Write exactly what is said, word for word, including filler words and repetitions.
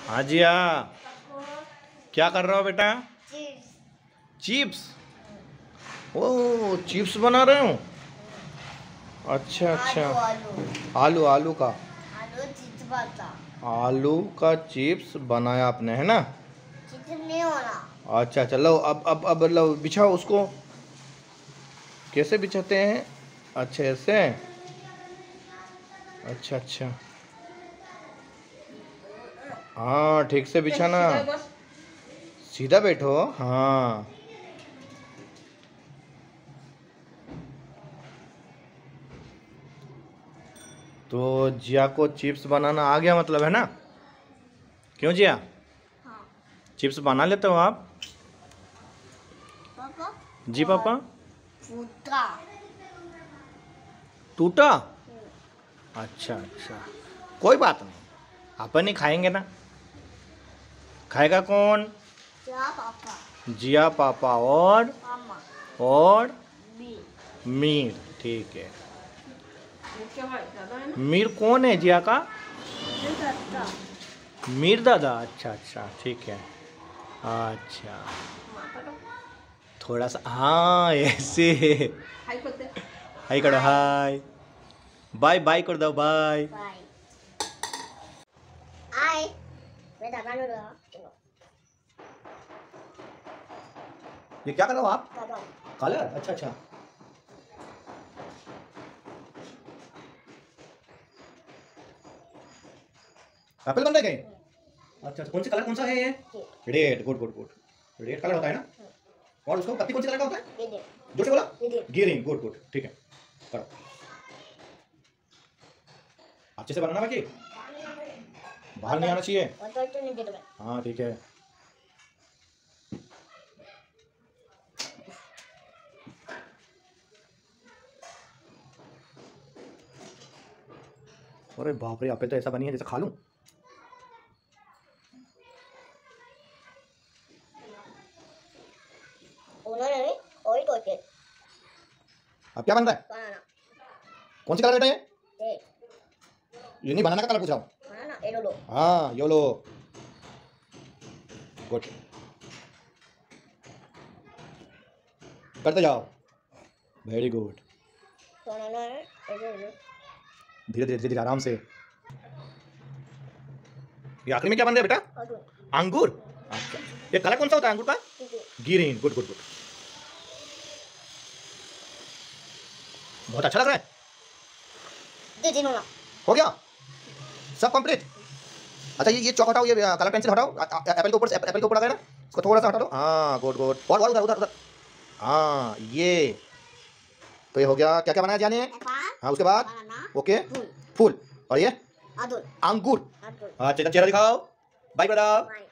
हाँ जी हाँ, क्या कर रहे हो बेटा? चिप्स। ओ चिप्स बना रहे हो? अच्छा अच्छा। आलू आलू आलू का आलू चिप्स बनता। आलू का चिप्स बनाया आपने, है ना? चिप्स नहीं होना। अच्छा अच्छा, लो अब अब अब लो बिछाओ उसको। कैसे बिछाते हैं? अच्छा ऐसे। अच्छा अच्छा, हाँ ठीक से बिछाना। सीधा बैठो। हाँ तो जिया को चिप्स बनाना आ गया मतलब, है ना? क्यों जिया? हाँ। चिप्स बना लेते हो आप? पापा जी पापा। फूटा टूटा? अच्छा अच्छा, कोई बात नहीं, अपन ही खाएंगे ना। खाएगा कौन? क्या पापा जिया पापा और मामा और बी मीर। ठीक है, मीर कौन है जिया का? मीर दादा। अच्छा अच्छा ठीक है। अच्छा थोड़ा सा, हाँ ऐसे। हाय करो, हाय बाय बाय कर दो, बाय। बाय आई मैं दादा नो रहा ये क्या कर रहे हो आप? दादा कलर? अच्छा अच्छा, एप्पल बन रहे कहीं? अच्छा अच्छा, कौन सी कलर, कौन सा है ये? Red. Good good good, red colour होता है ना। और उसको पत्ती कौन सी कलर का होता है? ये दे जो से बोला? ये ग्रीन। गुड गुड, ठीक है करो। अच्छे से बनाना बाकी, बाहर नहीं आना चाहिए। और तो तो नहीं दे दो। हाँ ठीक है। अरे बाप रे, एप्पल तो ऐसा बनी है जैसे खा लूं। उन्होंने और तो के अब क्या बन रहा है? बनाना कौन सी कलर बेटा ये? ये ये नहीं, बनाना का कलर पूछ रहा हूँ। बनाना ये लो हाँ यो लो। गुड, करते जाओ। Very good. बनाना है ये लो धीरे धीरे धीरे आराम से। ये आखिरी में क्या बन रहा है बेटा? और अंगूर। अच्छा, ये कलर कौन सा होता है अंगूर का? ग्रीन। गुड गुड गुड, बहुत अच्छा लग रहा है। दे दे ना हो गया सब कंप्लीट। अच्छा ये ये चौक हटाओ, ये कलर पेंसिल हटाओ। एप्पल के ऊपर से, एप्पल के ऊपर लगा है ना, इसको थोड़ा सा हटा दो। हाँ गुड गुड, और और उधर उधर उधर। हाँ ये तो ये हो गया। क्या क्या बनाया जाने? हाँ उसके बाद ओके फूल, और ये अंगूर। अच्छा चेहरा दिखाओ, बाय बताओ।